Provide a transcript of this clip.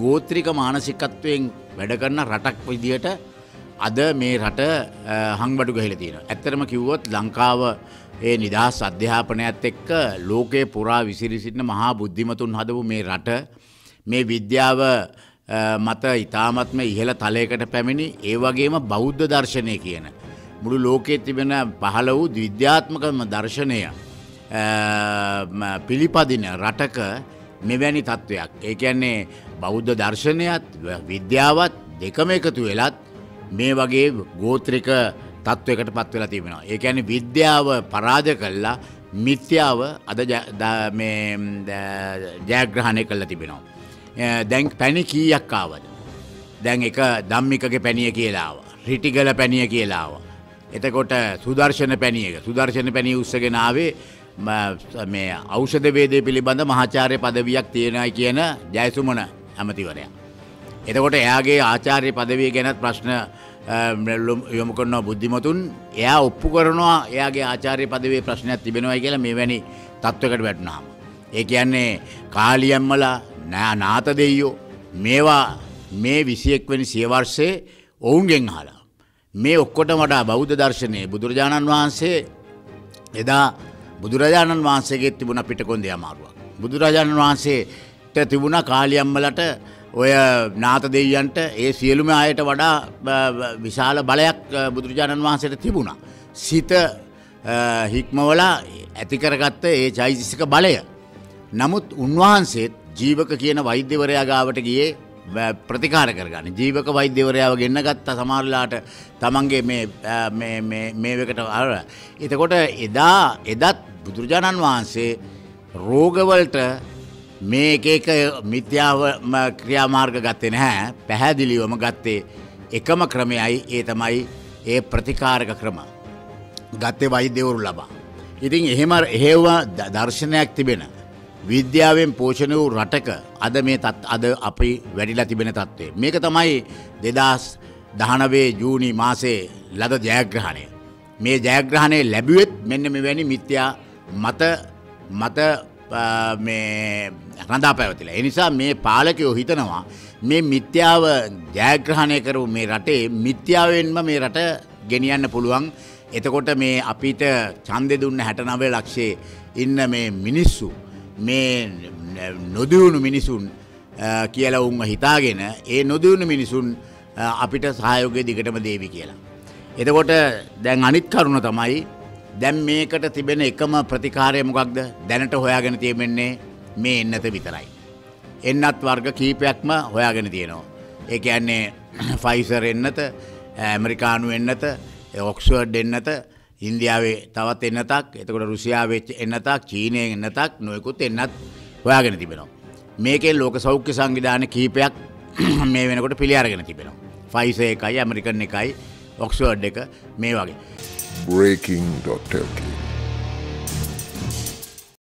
ගෝත්‍රික මානසිකත්වයෙන් වැඩ කරන රටක් විදියට අද මේ රට හංබඩු ගහලා තියෙනවා. ඇත්තටම කිව්වොත් ලංකාව ඒ නිදහස් අධ්‍යාපනයත් එක්ක ලෝකේ පුරා විසිරී සිටින මහා බුද්ධිමතුන් හදපු මේ රට මේ විද්‍යාව මත ඉතාමත්ම ඉහළ තලයකට පැමිණි ඒ වගේම බෞද්ධ දර්ශනය කියන මුළු ලෝකයේ තිබෙන පහළ වූ විද්‍යාත්මකම දර්ශනය පිළිපදින රටක මෙවැනි තත්ත්වයක්. ඒ කියන්නේ බෞද්ධ දර්ශනයත් විද්‍යාවත් දෙකම එකතු වෙලත් මේ වගේ ගෝත්‍රික තත්ත්වයකට පත් වෙලා තිබෙනවා. ඒ කියන්නේ විද්‍යාව පරාජය කළා මිත්‍යාව අද මේ ජයග්‍රහණය කළා තිබෙනවා. දැන් පැණි කීයක් ආවද? දැන් එක ධම්මිකගේ පැණිය කියලා ආවා. රිටිගල පැණිය කියලා ආවා. එතකොට සුදර්ශන පැණිය එක. සුදර්ශන පැණිය උස්සගෙන ආවේ මේ ඖෂධ වේදේ පිළිබඳ මහාචාර්ය පදවියක් තියෙනයි කියන ජයසුමන ඇමතිවරයා. එතකොට එයාගේ ආචාර්ය පදවිය ගැනත් ප්‍රශ්න යොමු කරන බුද්ධිමතුන් එයා ඔප්පු කරනවා එයාගේ ආචාර්ය පදවියේ ප්‍රශ්නයක් තිබෙනවායි කියලා මෙවැනි තත්වයකට වැටුණාම. ඒ කියන්නේ කාලියම්මලා නාත දෙයියෝ මේවා මේ 21 වෙනි සියවර්ෂයේ ඔවුන්ගෙන් අහලා මේ ඔක්කොටම වඩා බෞද්ධ දර්ශනයේ බුදුරජාණන් වහන්සේ එදා බුදුරජාණන් වහන්සේගේ තිබුණ පිටකොන්දේ අමාරුවක්. බුදුරජාණන් වහන්සේට තිබුණ කාලියම්මලට ඔය නාත දෙවියන්ට ඒ සියලුම අයට වඩා විශාල බලයක් බුදුරජාණන් වහන්සේට තිබුණා. සිත හික්මවලා ඇති කරගත්ත ඒ චෛතසික බලය. නමුත් උන්වහන්සේත් ජීවක කියන වෛද්‍යවරයා ගාවට ගියේ ප්‍රතිකාර කරගන්න. ජීවක වෛද්‍යවරයාව ගෙන්න ගත්ත සමහරලාට තමන්ගේ මේ වෙකට අර. එතකොට එදත් බුදුරජාණන් වහන්සේ රෝගවලට මේ එක මිත්‍යාව ක්‍රියාමාර්ග ගත්තේ නැහැ. පැහැදිලිවම ගත්තේ එකම ක්‍රමයයි ඒ තමයි ඒ ප්‍රතිකාරක ක්‍රම. ගත්තේ වෛද්‍යවරු ලබා. ඉතින් එහෙම දර්ශනයක් තිබෙන විද්‍යාවෙන් පෝෂණය වූ රටක අද මේ අද අපි වැඩිලා තිබෙන තත්ත්වය. මේක තමයි 2019 ජූනි මාසයේ ලද ජයග්‍රහණය. මේ ජයග්‍රහණය ලැබුවෙත් මෙන්න මෙවැනි මිත්‍යා මත මේ රඳා පැවතිලා. ඒ නිසා මේ පාලකයෝ හිතනවා මේ මිත්‍යාව ජයග්‍රහණය කරපු මේ රටේ මිත්‍යාවෙන්ම මේ රට ගෙනියන්න පුළුවන්. එතකොට මේ අපිට ඡන්දෙ දුන්න 69 ලක්ෂයේ ඉන්න මේ මිනිස්සු මේ නොදියුණු මිනිසුන් කියලා උන්ව හිතාගෙන ඒ නොදියුණු මිනිසුන් අපිට සහයෝගය දිගටම දේවි කියලා. එතකොට දැන් අනිත් කරුණ තමයි දැන් මේකට තිබෙන එකම ප්‍රතිකාරය මොකක්ද? දැනට හොයාගෙන තියෙන්නේ මේ එන්නත විතරයි. එන්නත් වර්ග කීපයක්ම හොයාගෙන තියෙනවා. ඒ කියන්නේ ෆයිසර් එන්නත, ඇමරිකානු එන්නත, ඔක්ස්ෆර්ඩ් එන්නත, ඉන්දියාවේ තවත් එන්නතක්, එතකොට රුසියාවේ එන්නතක්, චීනයේ එන්නතක්, නොයෙකුත් එන්නත් හොයාගෙන තිබෙනවා. මේකේ ලෝක සෞඛ්‍ය සංවිධාන කීපයක් මේ වෙනකොට පිළි අරගෙන තිබෙනවා. ෆයිසර් එකයි, ඇමරිකන් එකයි, ඔක්ස්ෆර්ඩ් එක මේ වගේ. breaking.lk